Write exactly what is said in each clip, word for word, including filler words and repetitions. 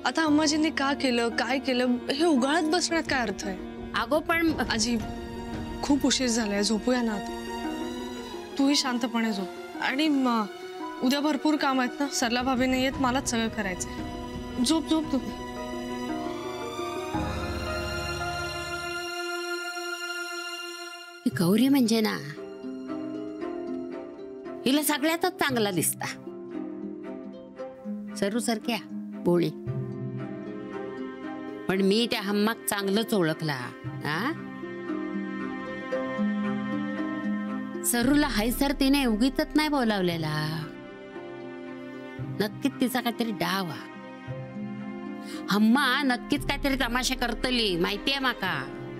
आता अम्माजींनी का केलं काय केलं हे उगाळत बसण्यात काय अर्थ आहे? अगो पण आजी खूप उशीर झालाय, झोपूया ना आता. तूही शांतपणे झोप. आणि उद्या भरपूर काम आहेत ना, सरला भाभी नाही येत, मलाच सगळं करायचंय. झोप झोप तू. गौरी म्हणजे ना हिला सगळ्यातच चांगला दिसता. सरू सारख्या बोळी, पण मी त्या हम्माक चांगलंच ओळखला. हा सरूला हायसर तिने उगीच नाही बोलावलेला. नक्कीच तिचा काहीतरी डाव. हम्मा नक्कीच काहीतरी तमाशा करतली, माहितीये माका.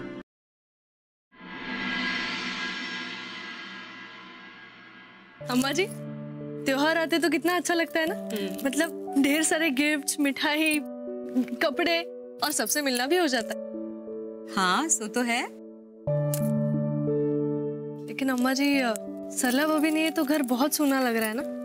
अम्मा जी, त्योहार आते तो कितना अच्छा लगता है ना. मतलब ढेर सारे गिफ्ट्स, मिठाई, कपड़े और सबसे मिलना भी हो जाता है. हाँ सो तो है. लेकिन अम्मा जी सरला भाभी नहीं है तो घर बहुत सूना लग रहा है ना.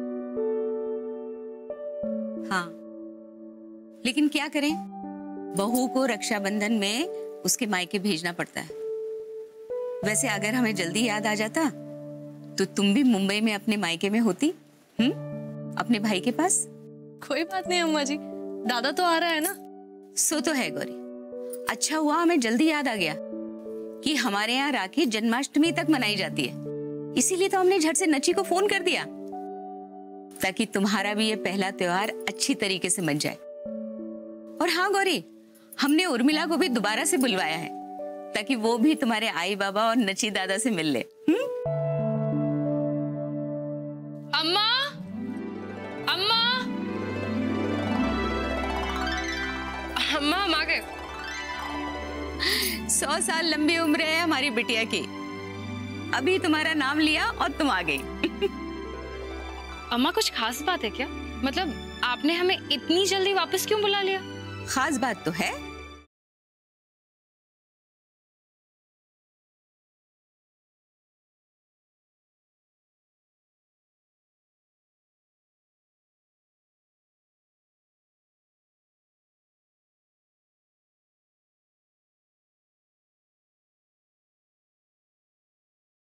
हाँ लेकिन क्या करें, बहू को रक्षाबंधन में उसके मायके भेजना पड़ता है. वैसे अगर हमें जल्दी याद आ जाता तो तुम भी मुंबई में अपने मायके में होती. हम्म अपने भाई के पास. कोई बात नहीं अम्मा जी, दादा तो आ रहा है ना. सो तो है गौरी. अच्छा हुआ हमें जल्दी याद आ गया कि हमारे यहाँ राखी जन्माष्टमी तक मनाई जाती है. इसीलिए तो हमने झट से नची को फोन कर दिया ताकि तुम्हारा भी ये पहला त्योहार अच्छी तरीके से मन जाए. और हाँ गौरी, हमने उर्मिला को भी दोबारा से बुलवाया है ताकि वो भी तुम्हारे आई बाबा और नची दादा से मिल ले. हुँ? अम्मा, अम्मा, अम्मा हम आ गए. सौ साल लंबी उम्र है हमारी बिटिया की. अभी तुम्हारा नाम लिया और तुम आ गई. अम्मा कुछ खास बात है क्या? मतलब आपने हमें इतनी जल्दी वापस क्यों बुला लिया? खास बात तो है.